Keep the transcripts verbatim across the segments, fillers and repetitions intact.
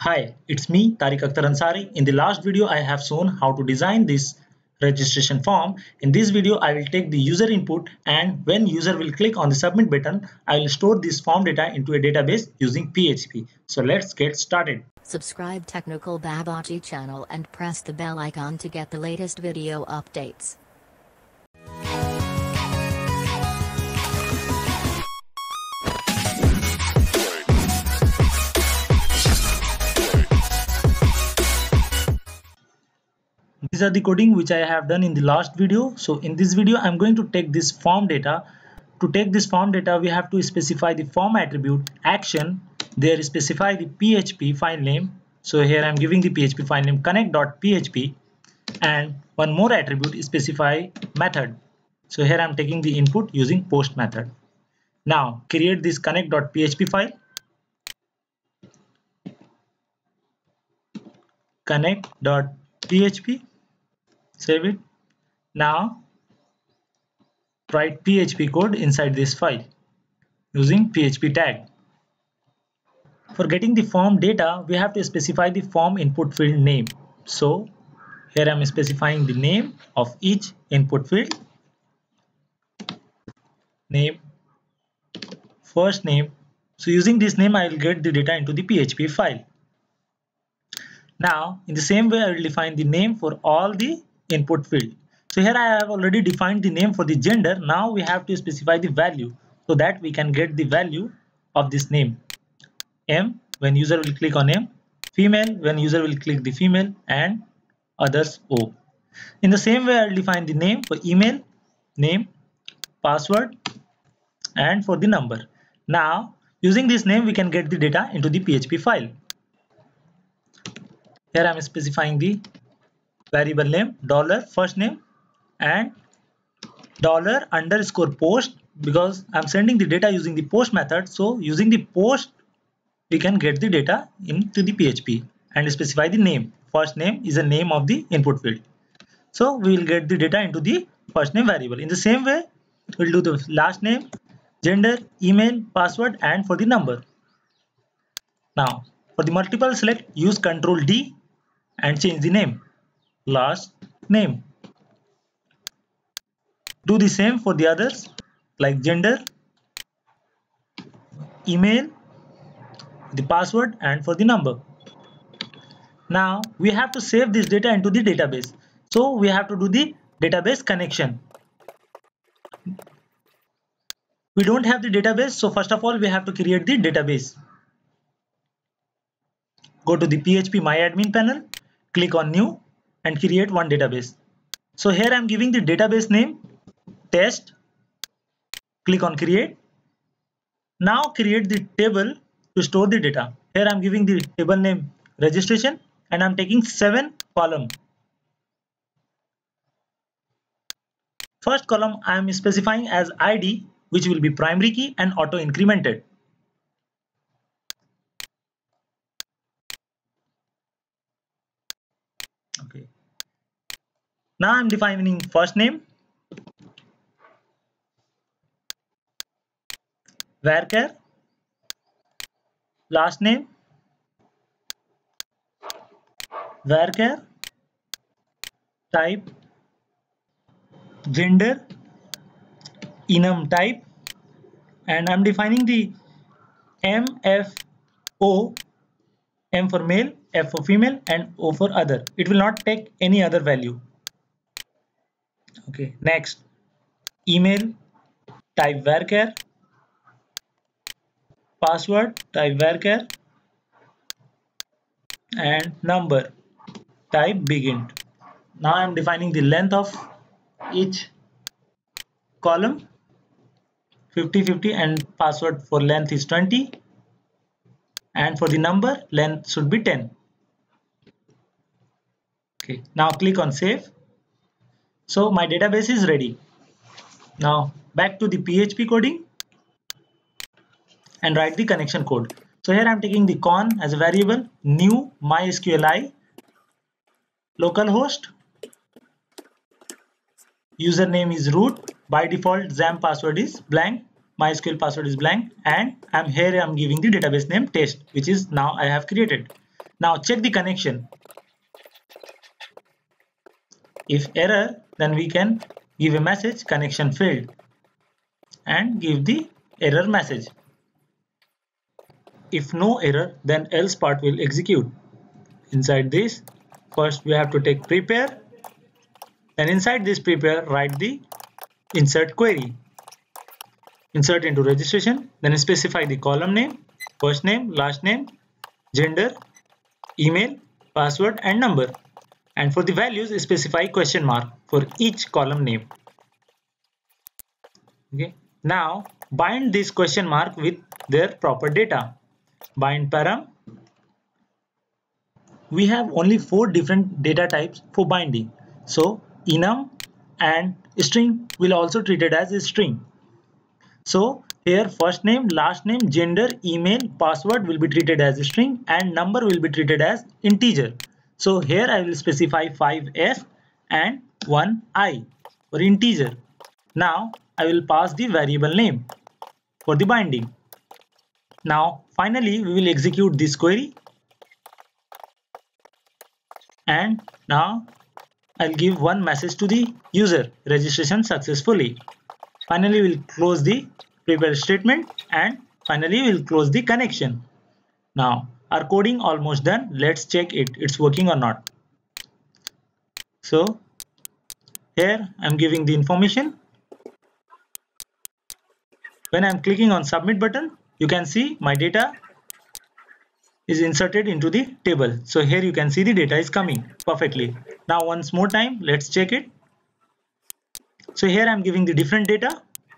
Hi, it's me Tarique. In the last video I have shown how to design this registration form. In this video I will take the user input, and when user will click on the submit button, I will store this form data into a database using P H P. So let's get started. Subscribe Technical Babaji channel and press the bell icon to get the latest video updates. These are the coding which I have done in the last video. So in this video I'm going to take this form data. To take this form data we have to specify the form attribute action. There specify the P H P file name. So here I'm giving the P H P file name connect dot P H P, and one more attribute is specify method. So here I'm taking the input using post method. Now create this connect dot P H P file. connect dot P H P. Save it. Now write P H P code inside this file using P H P tag. For getting the form data, we have to specify the form input field name. So here I am specifying the name of each input field. Name, first name. So using this name I will get the data into the P H P file. Now in the same way I will define the name for all the input field. So here I have already defined the name for the gender. Now we have to specify the value so that we can get the value of this name. M when user will click on M, female when user will click the female, and others O. In the same way I will define the name for email, name, password, and for the number. Now using this name we can get the data into the P H P file. Here I am specifying the variable name dollar first name and dollar underscore post, because I'm sending the data using the post method. So using the post we can get the data into the P H P and specify the name. First name is the name of the input field. So we will get the data into the first name variable. In the same way we'll do the last name, gender, email, password, and for the number. Now for the multiple select, use control D and change the name. Last name. Do the same for the others like gender, email, the password, and for the number. Now we have to save this data into the database. So we have to do the database connection. We don't have the database, so first of all we have to create the database. Go to the P H P My Admin panel, click on new and create one database. So here I am giving the database name test. Click on create. Now create the table to store the data. Here I am giving the table name registration and I am taking seven column. First column I am specifying as I D, which will be primary key and auto incremented. Okay. Now I am defining first name, varchar, last name, varchar, type, gender, enum type, and I am defining the M, F, O, M for male, F for female, and O for other. It will not take any other value. Okay, next, email, type varchar, password, type varchar, and number, type begin. Now I am defining the length of each column, fifty fifty, and password for length is twenty, and for the number length should be ten. Okay, now click on save. So my database is ready. Now back to the P H P coding and write the connection code. So here I am taking the con as a variable, new MySQL localhost, username is root, by default XAMPP password is blank, MySQL password is blank, and I'm here I'm giving the database name test, which is now I have created. Now check the connection. If error, then we can give a message connection failed and give the error message. If no error, then else part will execute. Inside this, first we have to take prepare, then inside this prepare write the insert query. Insert into registration, then specify the column name, first name, last name, gender, email, password and number. And for the values, specify question mark for each column name. Okay. Now bind this question mark with their proper data. Bind param. We have only four different data types for binding. So enum and string will also treated as a string. So here first name, last name, gender, email, password will be treated as a string and number will be treated as integer. So here I will specify five s and one i for integer. Now I will pass the variable name for the binding. Now finally we will execute this query. And now I'll give one message to the user, registration successfully. Finally we'll close the prepare statement and finally we'll close the connection. Now our coding almost done. Let's check it, it's working or not. So here I'm giving the information. When I'm clicking on submit button, you can see my data is inserted into the table. So here you can see the data is coming perfectly. Now once more time, let's check it. So here I'm giving the different data.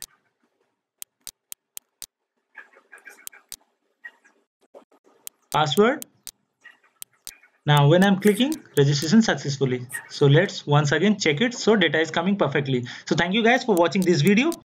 Password. Now when I'm clicking, registration successfully. So let's once again check it. So data is coming perfectly. So thank you guys for watching this video.